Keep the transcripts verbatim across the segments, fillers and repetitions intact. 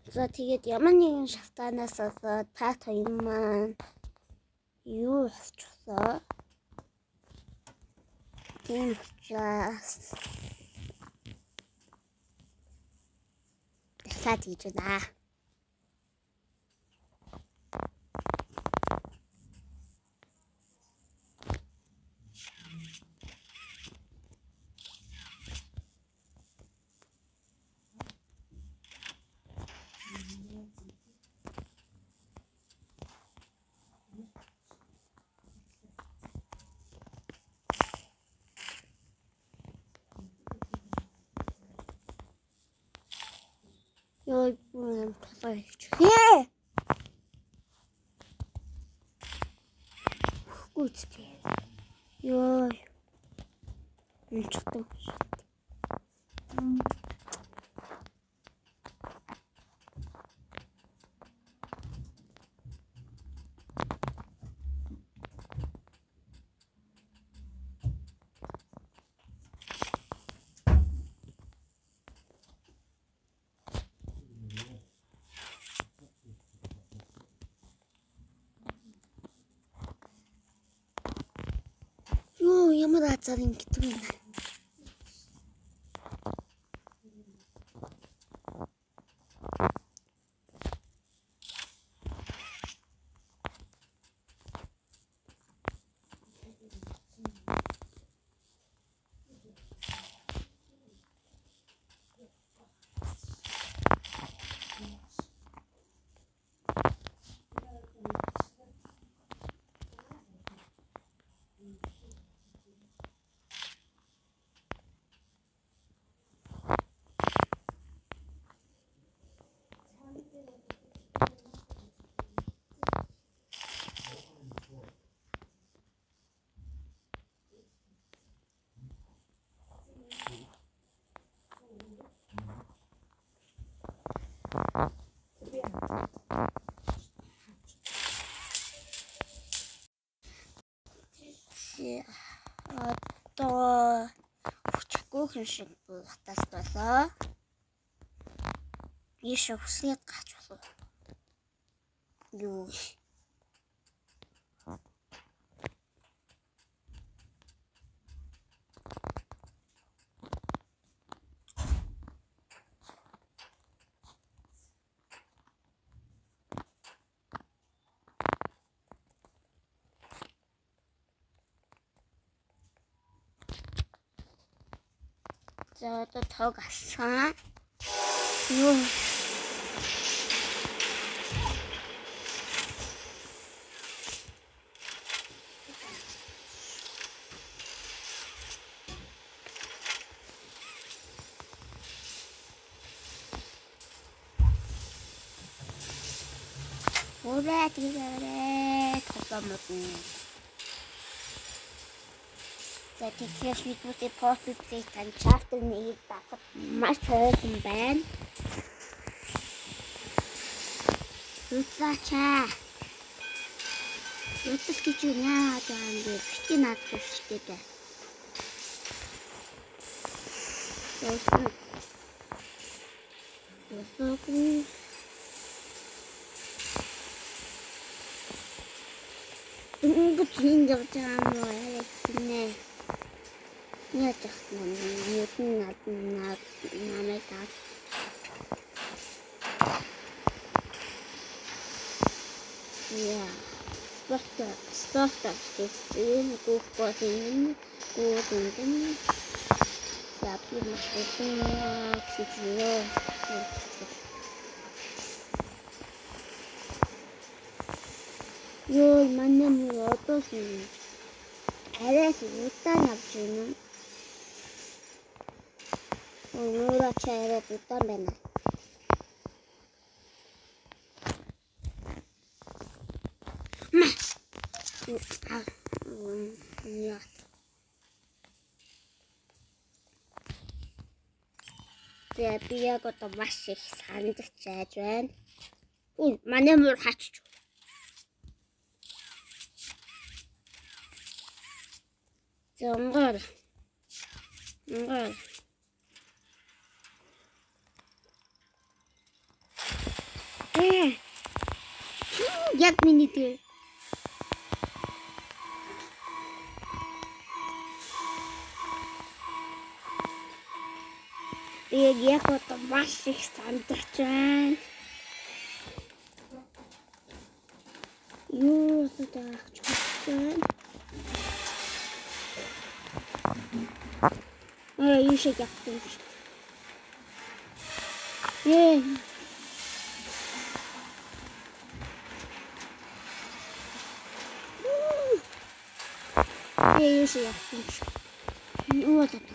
За тэгээд ямар нэгэн шалтгаанаас болоод та хоёр маань юу болчихлоо. Тийм учраас дахиад хийж байна. Ёй бүм тавайч. Ээ. Гүцтэй. Ёй. Үнчтэй. Ёо, ямар азар ингэдэг юм. Одоо хүчгүй шиг буухтаас болоо. Би шөвсгээд гач болов. Юу. За одоо тог алсан. Юу. Ураа тэрэ тоглоомод. За тэгэхээр видеотэй пост хийсэн чартер нэг дахад маш хөөсөн байна. Үцаачаа. Үцэс гэж юу яа таан би битгий наад төштэй дээ. Яасан. Яасан. Ингээд юм явж байгаа юм уу яа гэнэ. Яа чахна ньютон над над намайг таа. Яа. Спорт спорт тийм гух босын гуйдэн. Япи мэсэн сичиё. Ёо манай мөр одоо шин арайс утаан авч байна. Уура чараа утаан байна. Яа. Тэгээ би яг одоо маш их сандж яаж байна. Үгүй манай мөр хачиж. Зонгор. Зонгор. Jak minity. Jadi aku masih santai kan. Yuk sudah cukup. Eh, yuk sejak terus. Eh. Eh, yuk sejak terus. Yuk tapi.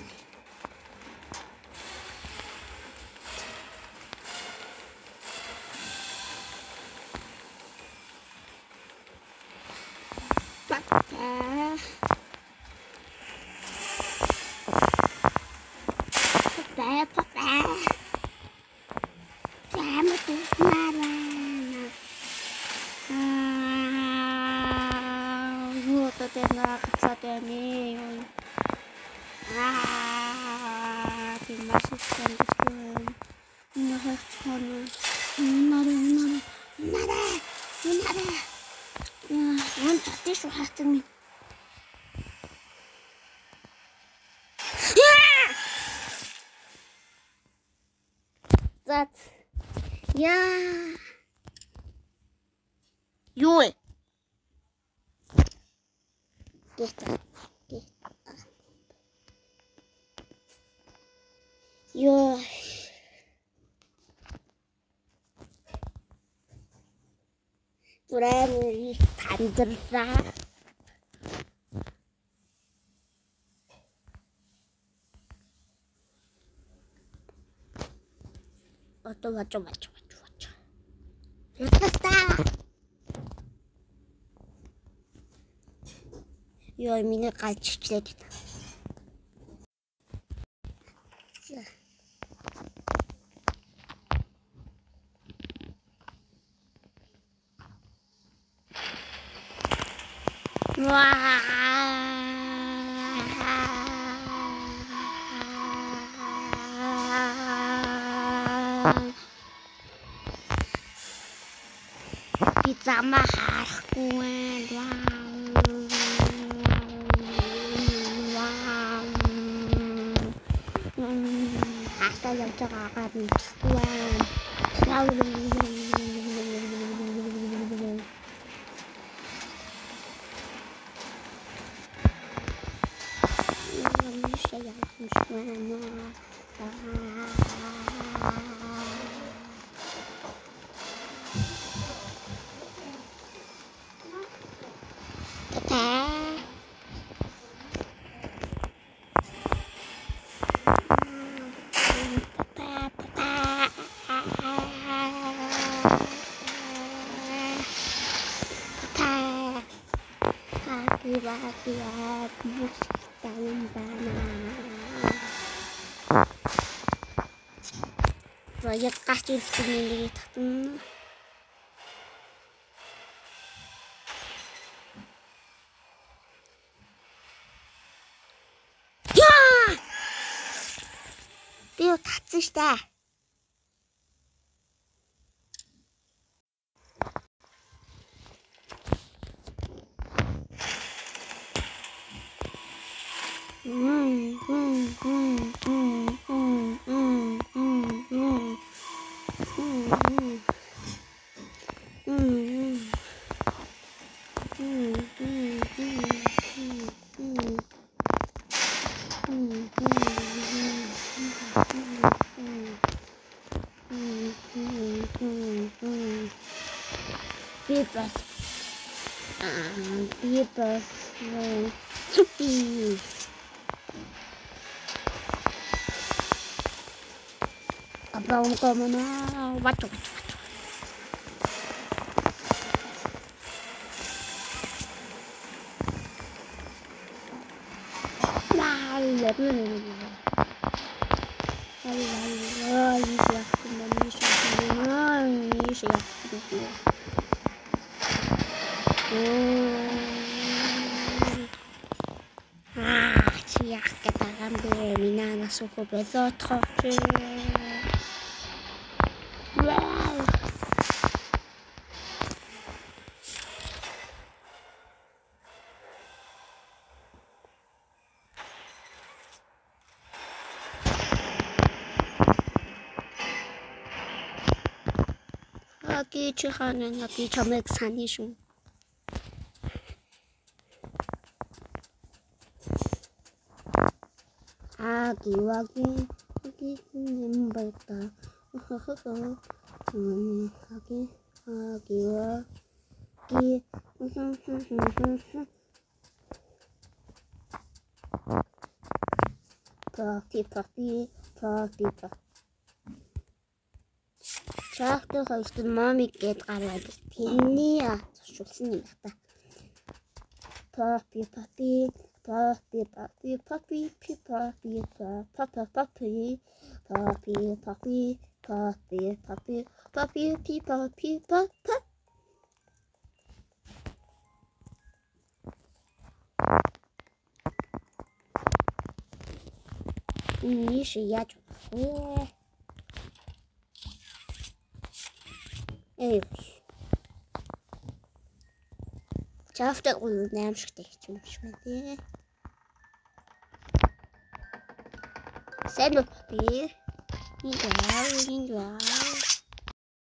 Patah. Patah, patah. Kamu tuh marah. Ah, gua tetengah kesatani. Ah, dimasukkan ke dalam. Masukkan. Marah, marah, marah, marah. Ah, mantap deh suasana. Zat. Ya. Yoi. Kita. Kita. Yo. Pura-pura 간들라. 맞죠, 맞죠, 맞죠, 맞죠, 맞죠. 됐다. 이 의미는 같이 기다리다. 와. Kita mahal kuen. Wow. Ada yang cakakan kuen. Lalu saya semua. Hati-hati musik dalam tanah. Proyek kasih sendiri tak. Ya! Dia 다치시다. 음, 음, 음, 음, 음, 음, 음, 음, 음, 음, bebas, bebas, supi. Abang kamu nak wacok wacok wacok. Lalu lalu lalu lalu siap kembali siap siap siap. Ah, siap kita ambil minana suku besar terus. Wow. 아기 чих하는 아기 점액산이숑. 아기와 아기 아기는 밝다. 허허허. 음, 아기 아기와 아기. 파피 파피 파피 파. 저학교 가서 마음이 깨달아야 돼. 빈니야 좋습니다. 파피 파피 파피 파피 파피 피 파피 파 파파 파피 파피 파피 파피 파피 파피 피 파피 파파.你是鸭主播。哎呦！ شافت أقول نام شكتك مش مدري. سلو بيه. ينجاو ينجاو.